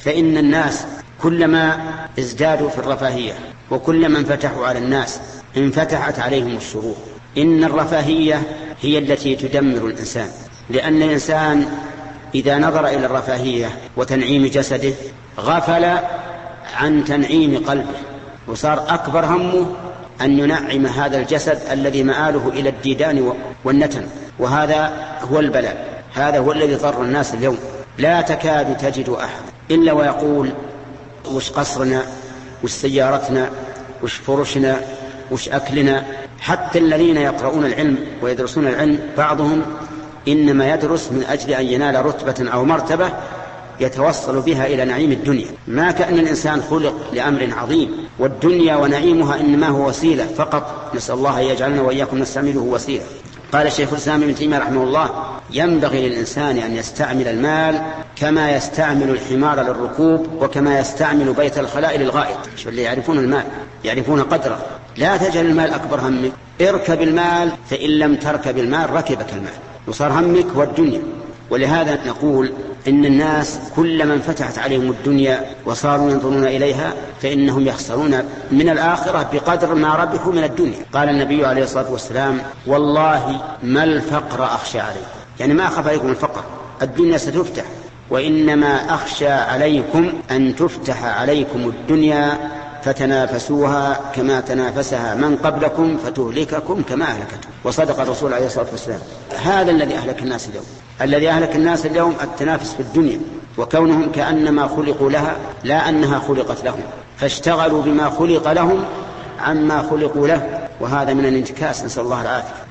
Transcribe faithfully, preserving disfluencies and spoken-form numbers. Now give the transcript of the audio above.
فإن الناس كلما ازدادوا في الرفاهية وكلما انفتحوا على الناس انفتحت عليهم الشرور. إن الرفاهية هي التي تدمر الإنسان، لأن الإنسان إذا نظر إلى الرفاهية وتنعيم جسده غفل عن تنعيم قلبه، وصار أكبر همه أن ينعم هذا الجسد الذي مآله إلى الديدان والنتن، وهذا هو البلاء. هذا هو الذي ضر الناس اليوم. لا تكاد تجد أحد إلا ويقول وش قصرنا، وش سيارتنا، وش فرشنا، وش أكلنا. حتى الذين يقرؤون العلم ويدرسون العلم بعضهم إنما يدرس من أجل أن ينال رتبة أو مرتبة يتوصل بها إلى نعيم الدنيا، ما كأن الإنسان خلق لأمر عظيم، والدنيا ونعيمها إنما هو وسيلة فقط. نسأل الله أن يجعلنا وإياكم نستعمله وسيلة. قال الشيخ الإسلام ابن تيمية رحمه الله: ينبغي للإنسان أن يستعمل المال كما يستعمل الحمار للركوب، وكما يستعمل بيت الخلاء للغائط. شو اللي يعرفون المال يعرفون قدره. لا تجعل المال أكبر همك، اركب المال، فإن لم تركب المال ركبك المال وصار همك والدنيا. ولهذا نقول إن الناس كلما انفتحت عليهم الدنيا وصاروا ينظرون إليها فإنهم يخسرون من الآخرة بقدر ما ربحوا من الدنيا. قال النبي عليه الصلاة والسلام: والله ما الفقر أخشى عليكم، يعني ما أخاف عليكم الفقر، الدنيا ستفتح، وإنما أخشى عليكم أن تفتح عليكم الدنيا فتنافسوها كما تنافسها من قبلكم فتهلككم كما أهلكتهم. وصدق الرسول عليه الصلاة والسلام. هذا الذي أهلك الناس اليوم. الذي أهلك الناس اليوم التنافس في الدنيا، وكونهم كأنما خلقوا لها لا أنها خلقت لهم، فاشتغلوا بما خلق لهم عما خلقوا له، وهذا من الانتكاس، نسأل الله العافية.